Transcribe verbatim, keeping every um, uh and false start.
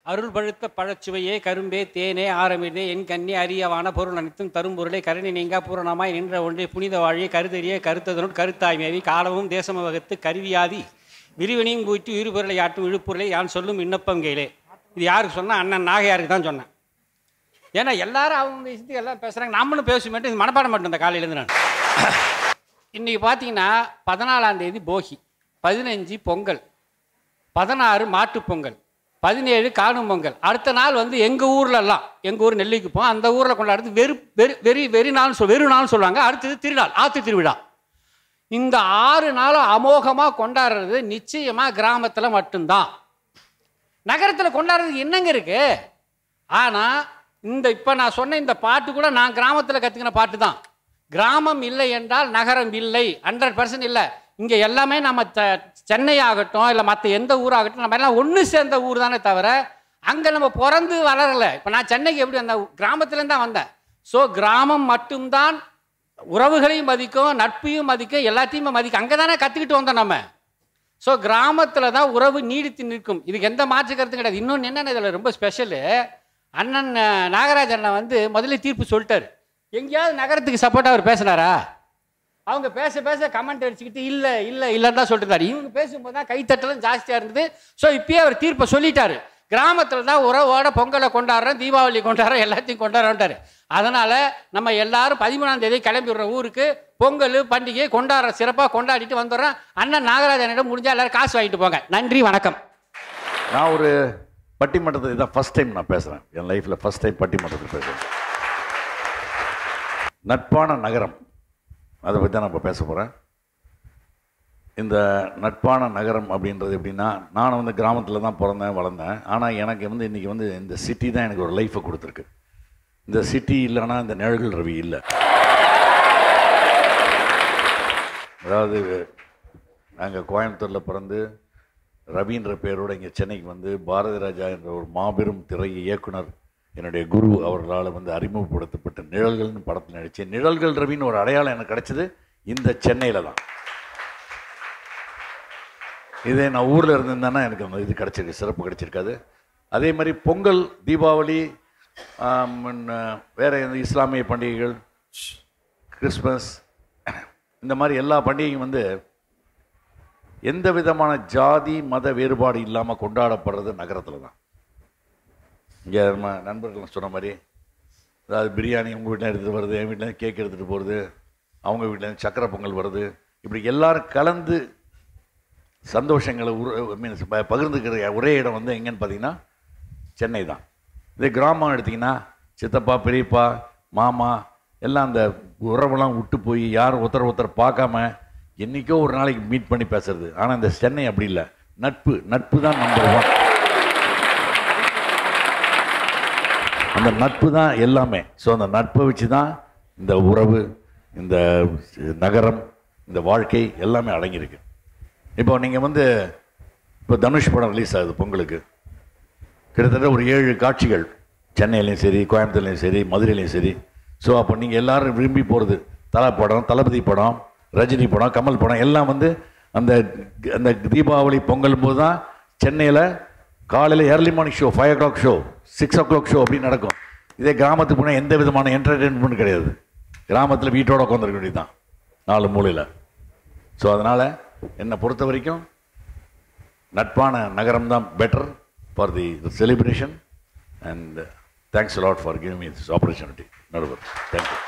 அருள் பழுத்த பழச்சுவையே கரும்பே தேனே ஆரமிடே என் கண்ணி அரியவான பொருள் அனைத்தும் தரும் பொருளை கருணை நீங்கா பூரணமாய் நின்ற ஒன்றே புனித வாழியை கருதறிய கருத்ததனுள் கருத்தாய்மேவி காலமும் தேசம வகுத்து கருவியாதி விரிவனையும் கூட்டி உயிர்பொருளை ஆட்டும் இழுப்பொருளை யான் சொல்லும் விண்ணப்பம் கேளே. இது யாருக்கு சொன்னால் அண்ணன் நாகையாருக்கு தான் சொன்னேன். ஏன்னா எல்லாரும் அவங்க இஷ்டத்துக்கு எல்லாம் பேசுகிறாங்க, நம்மளும் பேச மாட்டேன். இது மனப்பாடம் மட்டும் இந்த காலையிலேருந்து நான். இன்றைக்கி பார்த்தீங்கன்னா பதினாலாம் தேதி போகி, பதினஞ்சு பொங்கல், பதினாறு மாட்டுப் பொங்கல், பதினேழு காணும் பொங்கல். அடுத்த நாள் வந்து எங்கள் ஊர்லெல்லாம், எங்கள் ஊர் நெல்லிக்கு போவோம், அந்த ஊரில் கொண்டாடுறது வெறு வெறு வெறி வெறி நாள் சொல் வெறு நாள் சொல்லுவாங்க. அடுத்தது திருநாள், ஆற்று திருவிழா. இந்த ஆறு நாளும் அமோகமாக கொண்டாடுறது நிச்சயமாக கிராமத்தில் மட்டும்தான். நகரத்தில் கொண்டாடுறதுக்கு என்னங்க இருக்கு? ஆனால் இந்த இப்போ நான் சொன்ன இந்த பாட்டு கூட நான் கிராமத்தில் கற்றுக்கின பாட்டு தான். கிராமம் இல்லை என்றால் நகரம் இல்லை, ஹண்ட்ரட் பர்சன்ட் இல்லை. இங்கே எல்லாமே நம்ம சென்னை ஆகட்டும் இல்லை மற்ற எந்த ஊராகட்டும், நம்ம எல்லாம் ஒன்று சேர்ந்த ஊர் தானே தவிர அங்கே நம்ம பிறந்து வளரலை. இப்போ நான் சென்னைக்கு எப்படி வந்தேன்? கிராமத்துலேருந்து தான் வந்தேன். ஸோ கிராமம் மட்டும்தான் உறவுகளையும் மதிக்கும், நட்பையும் மதிக்கும், எல்லாத்தையுமே மதிக்கும். அங்கே தானே கற்றுக்கிட்டு வந்தோம் நம்ம. ஸோ கிராமத்தில் தான் உறவு நீடித்து நிற்கும். இதுக்கு எந்த மாற்று கருத்தும் கிடையாது. இன்னொன்று என்னென்ன இதில் ரொம்ப ஸ்பெஷலு, அண்ணன் நாகராஜ் அண்ணன் வந்து முதல்ல தீர்ப்பு சொல்லிட்டார். எங்கேயாவது நகரத்துக்கு சப்போர்ட்டாக அவர் பேசினாரா? அவங்க பேச பேச கமெண்ட் அடிச்சுக்கிட்டு இல்லை இல்லை இல்லைன்னு தான் சொல்லிட்டாரு. இவங்க பேசும்போது தான் கைத்தட்டலும் ஜாஸ்தியாக இருந்தது. ஸோ இப்பயே அவர் தீர்ப்பை சொல்லிட்டாரு. கிராமத்தில் தான் உறவோட பொங்கலை கொண்டாடுறோம், தீபாவளி கொண்டாடுறோம், எல்லாத்தையும் கொண்டாடுறோன்ட்டார். அதனால் நம்ம எல்லாரும் பதிமூணாம் தேதி கிளம்பிடுறோம் ஊருக்கு. பொங்கல் பண்டிகை கொண்டாடுற சிறப்பாக கொண்டாடிட்டு வந்துடுறோம். அண்ணன் நாகராஜனிடம் முடிஞ்சால் எல்லோரும் காசு வாங்கிட்டு போங்க. நன்றி, வணக்கம். நான் ஒரு பட்டிமன்றத்தை இதான் ஃபஸ்ட் டைம் நான் பேசுகிறேன். என் லைஃப்பில் ஃபஸ்ட் டைம் பட்டிமன்றத்தில் பேசுகிறேன். நட்பான நகரம், அதை பற்றி தான் நான் இப்போ பேச போகிறேன். இந்த நட்பான நகரம் அப்படின்றது எப்படின்னா, நான் வந்து கிராமத்தில் தான் பிறந்தேன் வளர்ந்தேன். ஆனால் எனக்கு வந்து இன்றைக்கி வந்து இந்த சிட்டி தான் எனக்கு ஒரு லைஃப்பை கொடுத்துருக்கு. இந்த சிட்டி இல்லைன்னா இந்த நிழல்கள் ரவி இல்லை. அதாவது நாங்கள் கோயம்புத்தூரில் பிறந்து ரவின்ற பேரோடு இங்கே சென்னைக்கு வந்து பாரதி ராஜா என்ற ஒரு மாபெரும் திரை இயக்குனர் என்னுடைய குரு அவர்களால் வந்து அறிமுகப்படுத்தப்பட்ட நிழல்கள்னு படத்தில் நடித்தேன். நிழல்கள் ரவின்னு ஒரு அடையாளம் எனக்கு கிடைச்சது இந்த சென்னையில் தான். இதே நான் ஊரில் இருந்திருந்தேன்னா எனக்கு அந்த இது கிடச்சிருக்கு, சிறப்பு கிடச்சிருக்காது. அதே மாதிரி பொங்கல், தீபாவளி, வேறு எந்த இஸ்லாமிய பண்டிகைகள், கிறிஸ்மஸ், இந்த மாதிரி எல்லா பண்டிகையும் வந்து எந்த விதமான ஜாதி மத வேறுபாடு இல்லாமல் கொண்டாடப்படுறது நகரத்தில் தான். இங்கே நம்ம நண்பர்கள் சொன்ன மாதிரி, அதாவது பிரியாணி உங்கள் வீட்டில் எடுத்துகிட்டு வருது, என் வீட்டில் கேக் எடுத்துகிட்டு போகிறது, அவங்க வீட்டில் சக்கரை பொங்கல் வருது, இப்படி எல்லோரும் கலந்து சந்தோஷங்களை உரு மீன்ஸ் பகிர்ந்துக்கிற ஒரே இடம் வந்து எங்கேன்னு பார்த்தீங்கன்னா சென்னை தான். இதே கிராமம் எடுத்திங்கன்னா சித்தப்பா, பெரியப்பா, மாமா எல்லாம் அந்த உறவெல்லாம் விட்டு போய் யாரும் ஒருத்தர் ஒருத்தர் பார்க்காம என்றைக்கோ ஒரு நாளைக்கு மீட் பண்ணி பேசுறது. ஆனால் இந்த சென்னை அப்படி இல்லை. நட்பு நட்பு தான் நம்பர் ஒன். அந்த நட்பு தான் எல்லாமே. ஸோ அந்த நட்பை வச்சு தான் இந்த உறவு, இந்த நகரம், இந்த வாழ்க்கை எல்லாமே அடங்கியிருக்கு. இப்போ நீங்கள் வந்து இப்போ தனுஷ் படம் ரிலீஸ் ஆகுது பொங்கலுக்கு. கிட்டத்தட்ட ஒரு ஏழு காட்சிகள் சென்னையிலையும் சரி, கோயம்புத்தூர்லையும் சரி, மதுரையிலையும் சரி. ஸோ அப்போ நீங்கள் எல்லோரும் விரும்பி போகிறது தலை படம், தளபதி படம், ரஜினி படம், கமல் படம் எல்லாம் வந்து அந்த அந்த தீபாவளி பொங்கல் போது தான் சென்னையில் காலையில் early morning show, five o'clock show, six o'clock show அப்படின்னு நடக்கும். இதே கிராமத்துக்கு போனால் எந்த விதமான என்டர்டெயின்மெண்ட் கிடையாது. கிராமத்தில் வீட்டோட உட்காந்துருக்க வேண்டியது தான் நாலு மூலையில். ஸோ அதனால் என்னை பொறுத்த வரைக்கும் நட்பான நகரம் தான் better for the celebration. And thanks a lot for giving me this opportunity. நடுவர், தேங்க்யூ.